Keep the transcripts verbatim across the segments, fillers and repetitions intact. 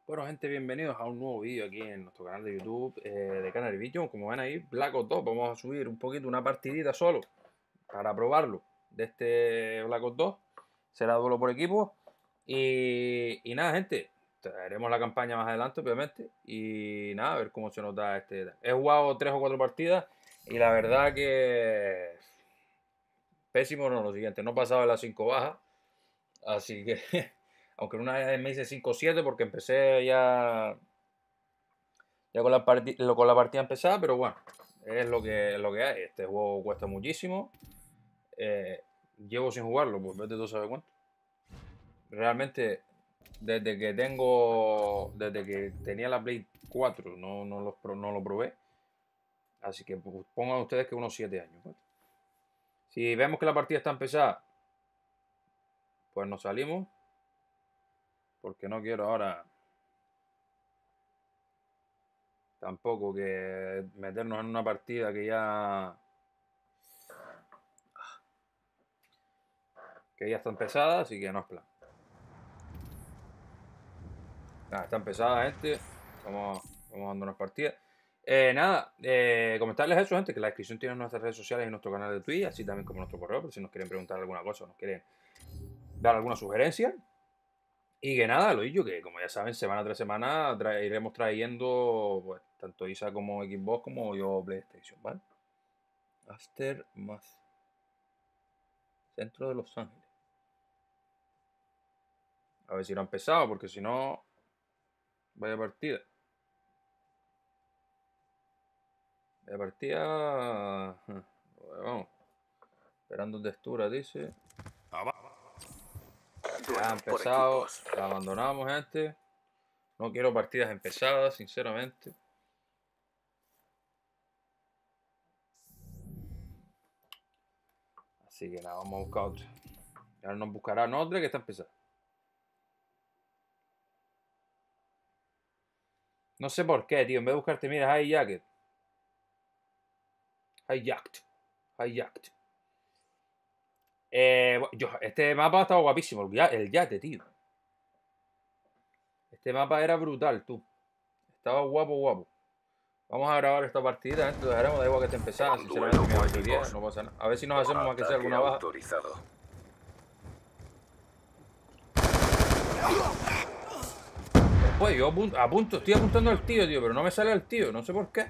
Bueno, gente, bienvenidos a un nuevo vídeo aquí en nuestro canal de YouTube eh, de Canary Vision. Como ven ahí, Black Ops dos. Vamos a subir un poquito, una partidita solo para probarlo de este Black Ops dos. Será duelo por equipo. Y, y nada, gente, traeremos la campaña más adelante, obviamente. Y nada, a ver cómo se nos da este. He jugado tres o cuatro partidas y la verdad que pésimo no, lo siguiente. No he pasado de las cinco bajas. Así que... Aunque una vez me hice cinco siete porque empecé ya, ya con, la con la partida empezada, pero bueno, es lo que, es lo que hay. Este juego cuesta muchísimo. Eh, llevo sin jugarlo, pues vete tú sabes cuánto. Realmente, desde que tengo, desde que tenía la Play cuatro, no, no, lo, no lo probé. Así que pues, pongan ustedes que unos siete años. Pues. Si vemos que la partida está empezada, pues nos salimos. Porque no quiero ahora tampoco que meternos en una partida que ya que ya está empezada, así que no es plan. Nada, está empezada, gente. Vamos, vamos dando unas partidas. Eh, nada, eh, comentarles eso, gente, que la descripción tiene nuestras redes sociales y nuestro canal de Twitch, así también como nuestro correo, por si nos quieren preguntar alguna cosa o nos quieren dar alguna sugerencia. Y que nada, lo dicho, que como ya saben, semana tras semana tra iremos trayendo pues, tanto Isa como Xbox como yo PlayStation, ¿vale? Aftermath. Centro de Los Ángeles. A ver si lo ha empezado, porque si no, vaya partida. Vaya partida. Vamos. Esperando textura, dice. Ya ha empezado. La abandonamos, gente. No quiero partidas empezadas, sinceramente. Así que nada, vamos a buscar otra. Ahora nos buscarán otra que está empezada. No sé por qué, tío. En vez de buscarte, mira, Hijacked. Hijacked. Hijacked. Eh, yo, este mapa ha estado guapísimo. El yate, tío. Este mapa era brutal, tú. Estaba guapo, guapo. Vamos a grabar esta partida, ¿eh? Lo dejaremos, da igual que esté empezando. Sinceramente, me va a día, no pasa nada. A ver si nos hacemos más que sea alguna baja. Después, yo apunto, apunto, estoy apuntando al tío, tío, pero no me sale el tío, no sé por qué.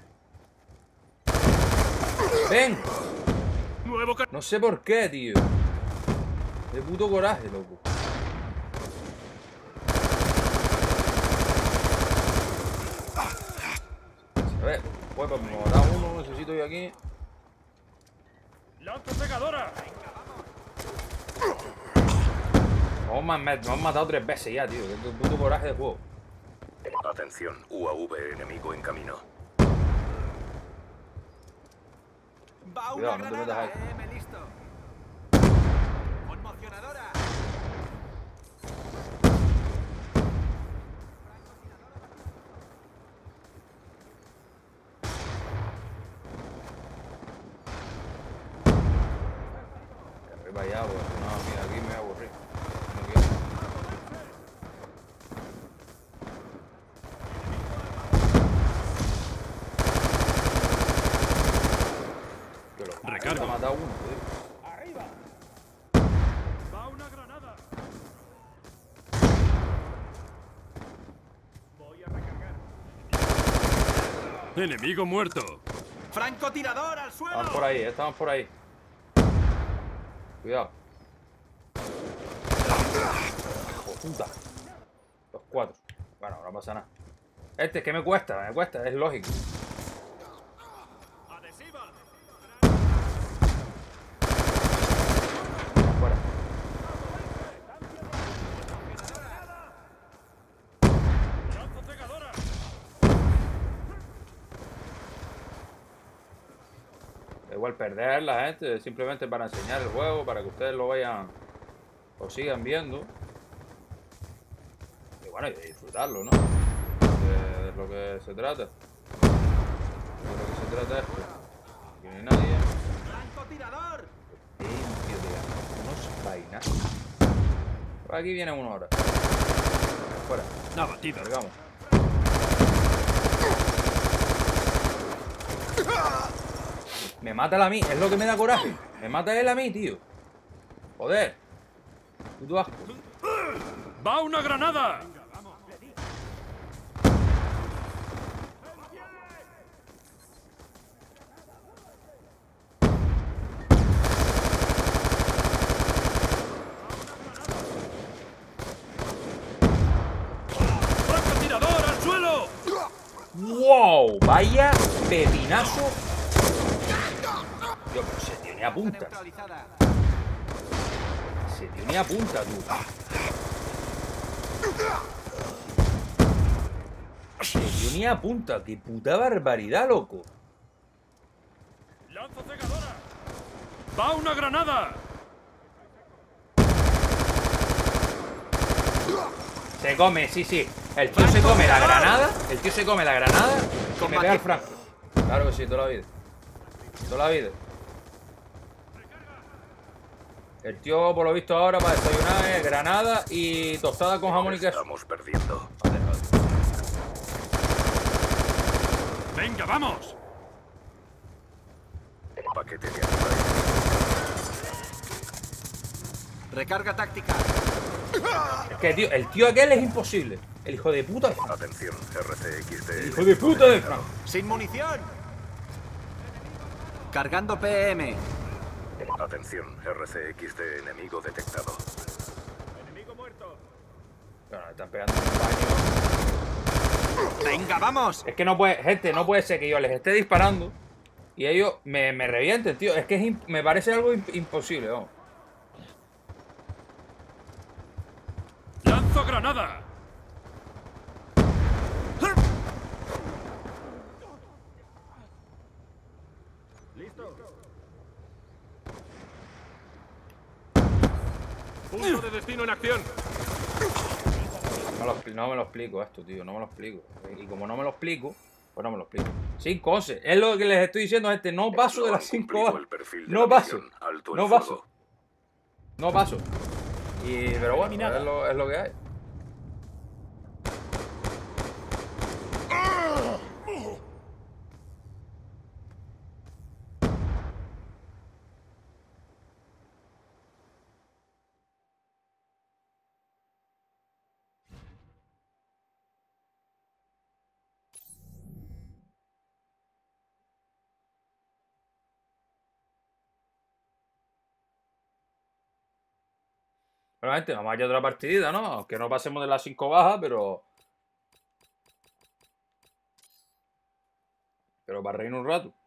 ¡Ven! No sé por qué, tío. De puto coraje, loco. A ver, pues para morar uno, necesito yo aquí. ¡Lanza pegadora! Vamos, me han matado tres veces ya, tío. Que puto coraje de juego. Atención, U A V enemigo en camino. Va una Cuidado, no te metas ahí. granada, eh, listo. Conmocionadora. Arriba allá, pues. No, mira, aquí me voy a aburrir. No quiero. Recarga. Ha matado uno, tío. Arriba. Va una granada. Voy a recargar. Enemigo muerto. Francotirador al suelo. Estamos por ahí, eh, estamos por ahí. Cuidado. Hijo puta. Los cuatro. Bueno, no pasa nada. Este, ¿qué me cuesta? Me cuesta, es lógico. Adhesiva. Fuera. Lanza pegadora. Da igual perderla, gente, simplemente para enseñar el juego, para que ustedes lo vayan, lo sigan viendo. Y bueno, y disfrutarlo, ¿no? De lo que se trata. De lo que se trata esto. Aquí no hay nadie. Francotirador. Limpio, tío. Unos vainas. Por aquí viene uno ahora. Fuera. Abatido. Cargamos. Me mata él a mí, es lo que me da coraje. Me mata él a mí, tío. Joder. Puto asco. ¡Va una granada! ¡Francotirador al suelo! ¡Wow! Vaya pepinazo. Dios, pero se tiene a punta. Se tiene a punta, tú. Se tiene a punta. ¡Qué puta barbaridad, loco! ¡Lanza cegadora! ¡Va una granada! Se come, sí, sí. El tío se come la granada. El tío se come la granada y me pega el franco. Claro que sí, toda la vida. Toda la vida. El tío, por lo visto ahora, para desayunar es granada y tostada con jamón y queso. Estamos perdiendo. Joder, joder. ¡Venga, vamos! Paquete de anclaje. Recarga táctica. Es que, tío, el tío aquel es imposible. El hijo de puta de Franco. Atención, R C X D. El hijo de puta de Franco. ¡Sin munición! Cargando P M. Atención, R C X D enemigo detectado. Enemigo muerto. Bueno, me están pegando en un baño. ¡Venga, vamos! Es que no puede, gente, no puede ser que yo les esté disparando y ellos me, me revienten, tío. Es que es imp- me parece algo imp- imposible, vamos. ¡Lanzo granada! ¡Listo! ¡Punto de destino en acción! No, lo expli- no me lo explico esto, tío, no me lo explico. Y como no me lo explico, pues no me lo explico. cinco once, es lo que les estoy diciendo, gente. No paso de No las han cinco cumplido horas. el perfil de No la paso. misión. Alto el No fuego. paso. No paso. Y, pero bueno, es lo, es lo que hay. Bueno, gente, vamos a ir a otra partidita, ¿no? Aunque no pasemos de las cinco bajas, pero... Pero para reír un rato.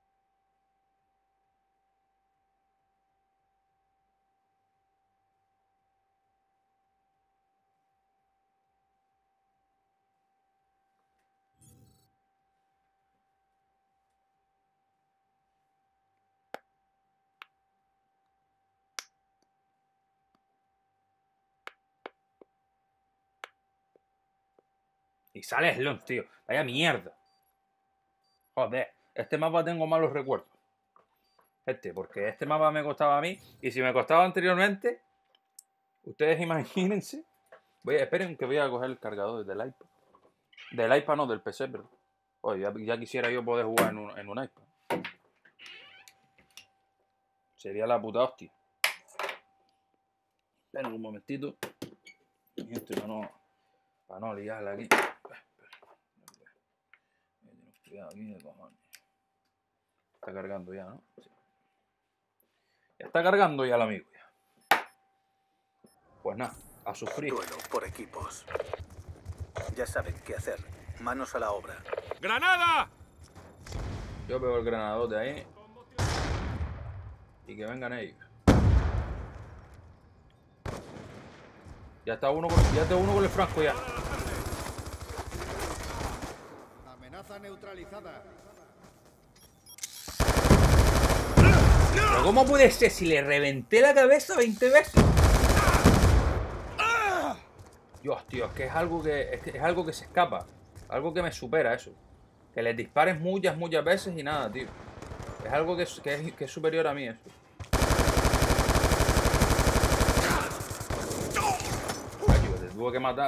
Y sale Slon, tío. Vaya mierda. Joder, este mapa tengo malos recuerdos. Este, porque este mapa me costaba a mí. Y si me costaba anteriormente, ustedes imagínense. Voy a, esperen que voy a coger el cargador del iPad. Del iPad no, del P C, pero... Oye, ya, ya quisiera yo poder jugar en un, en un iPad. Sería la puta hostia. Esperen un momentito. Y esto para no, para no liarla aquí. Cuidado aquí de cojones. Está cargando ya, ¿no? Sí. Ya está cargando ya el amigo. Ya. Pues nada, a sufrir. Duelo por equipos. Ya saben qué hacer. Manos a la obra. ¡Granada! Yo veo el granadote ahí. Y que vengan ellos. Ya está uno con, ya está uno con el franco ya. Amenaza neutralizada. Pero ¿cómo puede ser si le reventé la cabeza veinte veces? Dios, tío, es que es algo que, es que es algo que se escapa. Algo que me supera eso. Que les dispares muchas, muchas veces y nada, tío. Es algo que es, que es, que es superior a mí eso. Ay, tío, te tuvo que matar.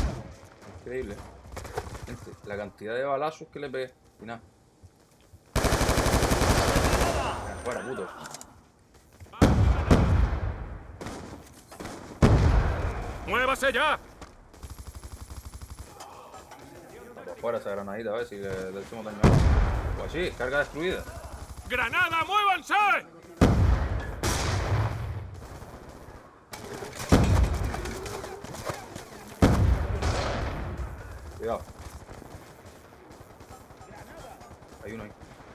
Increíble. Gente, la cantidad de balazos que le pegué. Y nada. fuera, puto. ¡Muévase ya! Por fuera esa granadita, a ver si le, le hacemos daño. Pues sí, carga destruida. ¡Granada, muévanse! Cuidado. Hay uno ahí.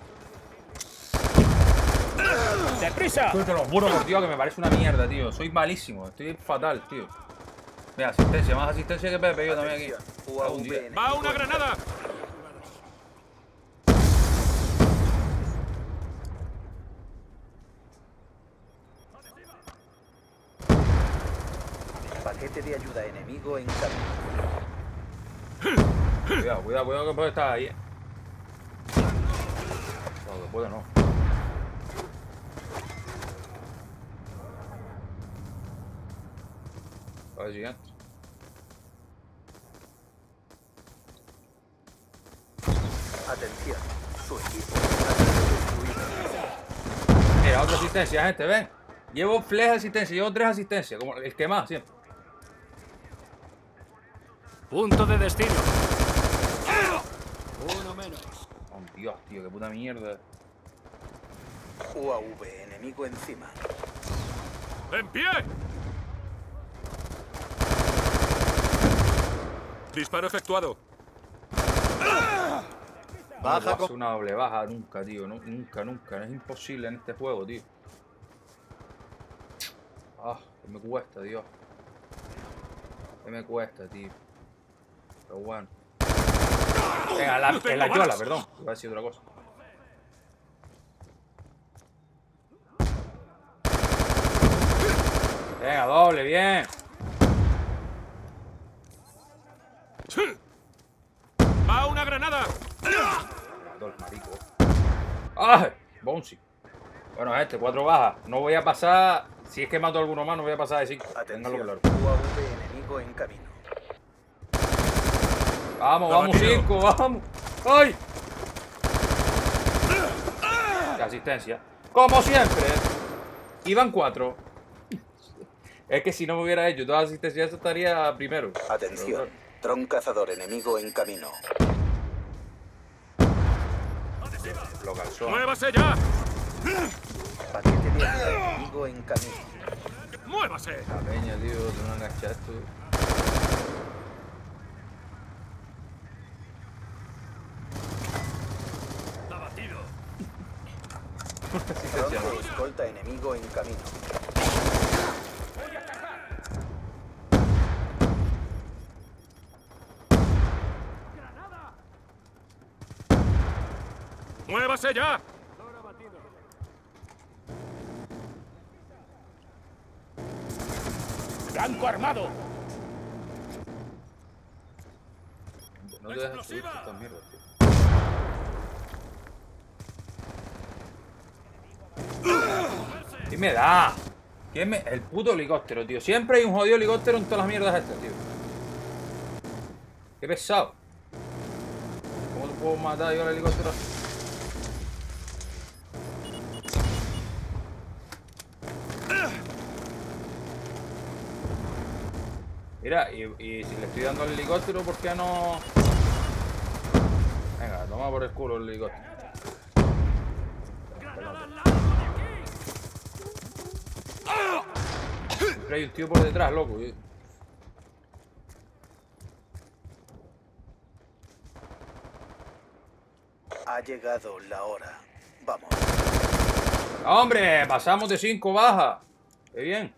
¡Deprisa! Tío, te lo juro por Dios que me parece una mierda, tío. Soy malísimo, estoy fatal, tío. Mira, asistencia, más asistencia que Pepe, yo también aquí. Cago en diez. ¡Va una granada! Paquete de ayuda enemigo en camino. Cuidado, cuidado, cuidado que puede estar ahí, eh. No, que puede no. A ver, siguiente. Atención, su equipo ha sido destruido. Mira, otra asistencia, gente, ven. Llevo flex asistencia, llevo tres asistencias, como el que más siempre. Punto de destino. Uno menos. Oh, Dios, tío, qué puta mierda. U A V enemigo encima. ¡En pie! Disparo efectuado. Baja no puedo hacer una doble baja nunca, tío. No, nunca, nunca. Es imposible en este juego, tío. Ah, que me cuesta, Dios. Que me cuesta, tío. Pero bueno. Venga, la, en la yola, perdón. Iba a decir otra cosa. Venga, doble, bien. ¡Va una granada! Dos maricos. ¡Ay! Bouncy. Bueno, este, cuatro bajas. No voy a pasar. Si es que mato a alguno más, no voy a pasar de cinco. Ténganlo Atención, claro. U A V enemigo en camino. Vamos, vamos, cinco, vamos. ¡Ay! Qué asistencia. Como siempre. Iban cuatro. Es que si no me hubiera hecho todas las asistencias, estaría primero. Atención, dron cazador enemigo en camino. Lo calzó. ¡Muévase ya! Paquete de ayuda enemigo en camino. ¡Muévase! La peña, tío, de una engancha esto. ¡Abatido! Dron de escolta enemigo en camino. ¡Muévase ya! ¡Blanco armado! No te dejes subir estas mierdas, tío. ¿Quién me da? ¿Quién me...? El puto helicóptero, tío. Siempre hay un jodido helicóptero en todas las mierdas estas, tío. Qué pesado. ¿Cómo te puedo matar yo al helicóptero? Mira, y, y si le estoy dando al helicóptero, ¿por qué no...? Venga, toma por el culo el helicóptero. Siempre hay un tío por detrás, loco. Ha llegado la hora. Vamos. ¡Hombre! Pasamos de cinco bajas. ¡Qué bien!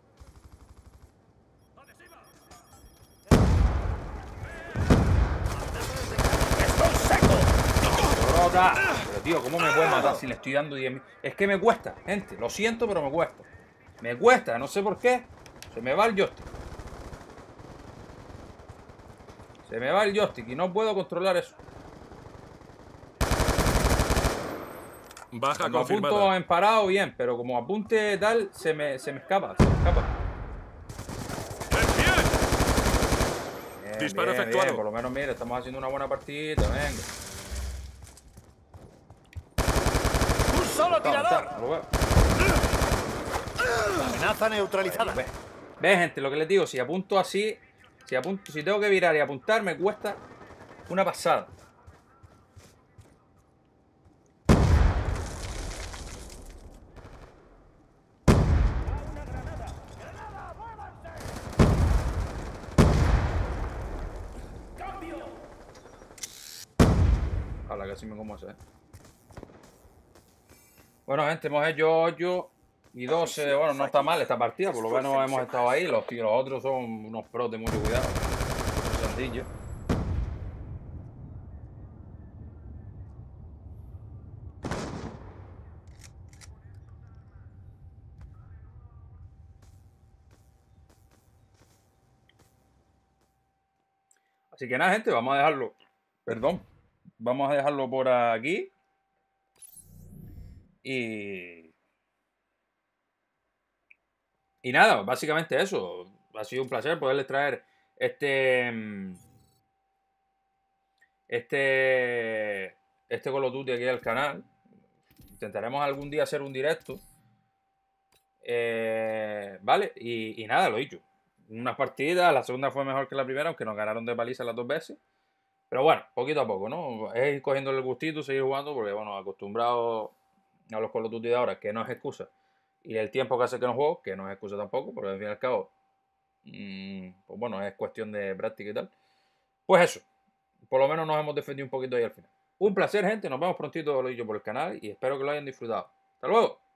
Pero tío, ¿cómo me puede matar si le estoy dando diez mil? Es que me cuesta, gente. Lo siento, pero me cuesta. Me cuesta, no sé por qué. Se me va el joystick. Se me va el joystick y no puedo controlar eso. Baja Cuando confirmada. apunto en parado, bien. Pero como apunte tal, se me, se me escapa. Se me escapa. ¡En pie! Bien, Disparo bien, efectuado. bien. Por lo menos, mira, estamos haciendo una buena partida. Venga. solo Está, está, tirador. no lo veo. Amenaza neutralizada. Ve, ve, gente, lo que les digo, si apunto así, si apunto, si tengo que virar y apuntar, me cuesta una pasada. Ojalá que así me como ese, ¿eh? Bueno, gente, hemos hecho ocho y doce. Bueno, no está mal esta partida, por lo menos hemos estado ahí. Los, tíos, los otros son unos pros de mucho cuidado. Muy sencillo. Así que nada, gente, vamos a dejarlo. Perdón. Vamos a dejarlo por aquí. Y... Y nada, básicamente eso. Ha sido un placer poderles traer este... Este... Este Call of Duty aquí al canal. Intentaremos algún día hacer un directo. Eh, vale, y, y nada, lo he dicho. Unas partidas, la segunda fue mejor que la primera, aunque nos ganaron de paliza las dos veces. Pero bueno, poquito a poco, ¿no? Es ir cogiendo el gustito, seguir jugando, porque bueno, acostumbrado a los Call of Duty de ahora, que no es excusa. Y el tiempo que hace que no juego, que no es excusa tampoco, porque al fin y al cabo, mmm, pues bueno, es cuestión de práctica y tal. Pues eso, por lo menos nos hemos defendido un poquito ahí al final. Un placer, gente, nos vemos prontito, lo he dicho, por el canal, y espero que lo hayan disfrutado. ¡Hasta luego!